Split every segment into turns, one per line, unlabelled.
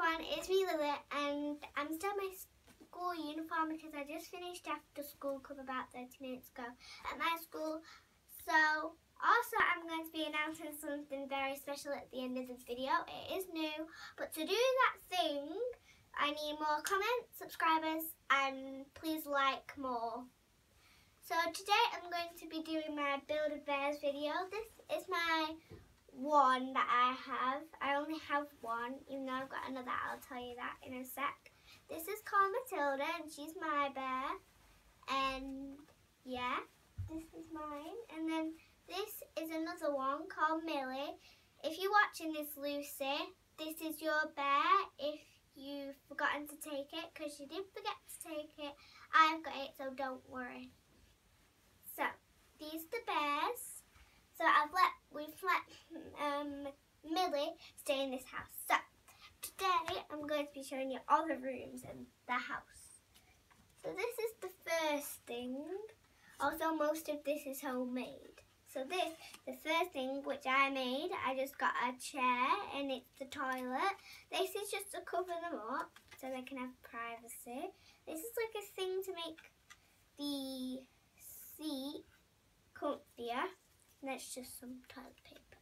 everyone, it's me Lily and I'm still in my school uniform because I just finished after school club about 30 minutes ago at my school. So also I'm going to be announcing something very special at the end of this video. It is new, but to do that thing I need more comments, subscribers and please like more. So today I'm going to be doing my Build-A-Bears video. This is my one that I have. I only have one, even though I've got another. I'll tell you that in a sec. This is called Matilda and she's my bear. And yeah, this is mine. And then this is another one called Millie. If you're watching this, Lucy, this is your bear. If you've forgotten to take it, because you did forget to take it, I've got it, so don't worry. So these are the bears. So we've let Millie stay in this house. So today I'm going to be showing you all the rooms in the house. So this is the first thing. Also, most of this is homemade. So the first thing which I made, I just got a chair and it's the toilet. This is just to cover them up so they can have privacy. This is like a thing to make the seat comfier. And that's just some toilet paper.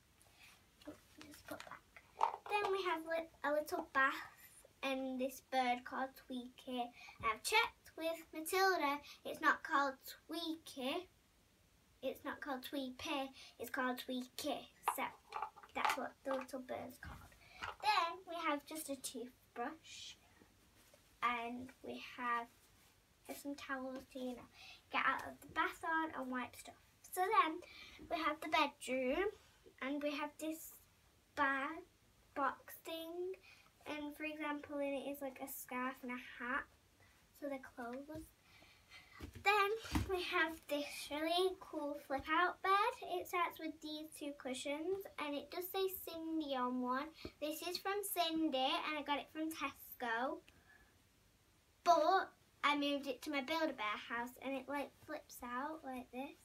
Just put back. Then we have a little bath and this bird called Tweaky. I've checked with Matilda. It's not called Tweaky. It's not called Tweepy. It's called Tweaky. So that's what the little bird's called. Then we have just a toothbrush. And we have some towels to, get out of the bath on and wipe stuff. So then we have the bedroom and we have this bag box thing, and for example in it is like a scarf and a hat, so they're clothes. Then we have this really cool flip out bed. It starts with these two cushions and it does say Cindy on one. This is from Cindy and I got it from Tesco, but I moved it to my Build-A-Bear house and it like flips out like this.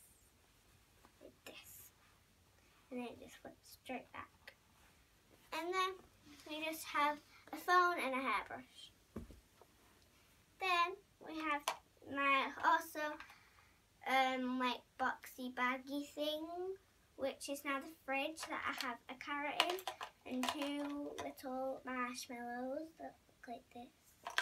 And then it just flips straight back. And then we just have a phone and a hairbrush. Then we have my like boxy baggy thing, which is now the fridge that I have a carrot in and two little marshmallows that look like this.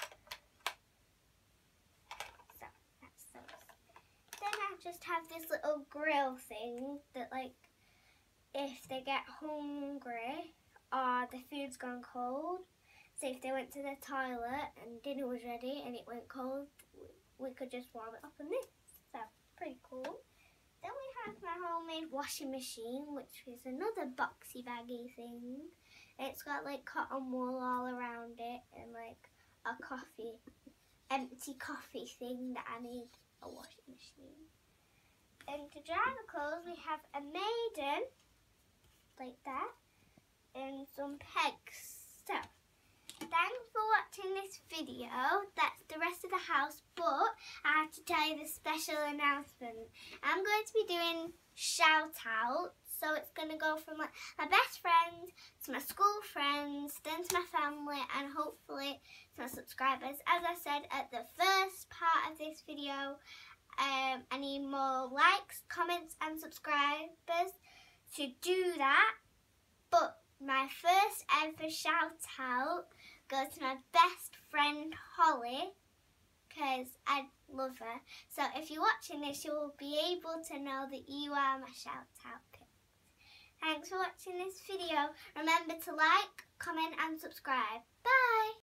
So that's those. Then I just have this little grill thing that like if they get hungry or the food's gone cold, so if they went to the toilet and dinner was ready and it went cold, we could just warm it up on this. So pretty cool. Then we have my homemade washing machine, which is another boxy baggy thing. It's got like cotton wool all around it and like a empty coffee thing that I made a washing machine. And to dry the clothes we have a maiden like that and some pegs. So thanks for watching this video. That's the rest of the house, but I have to tell you the special announcement. I'm going to be doing shout outs, so it's going to go from like my best friends to my school friends, then to my family and hopefully to my subscribers. As I said at the first part of this video, I need more likes, comments and subscribers to do that. But my first ever shout out goes to my best friend Holly, because I love her. So if you're watching this, you will be able to know that you are my shout out pick. Thanks for watching this video. Remember to like, comment and subscribe. Bye!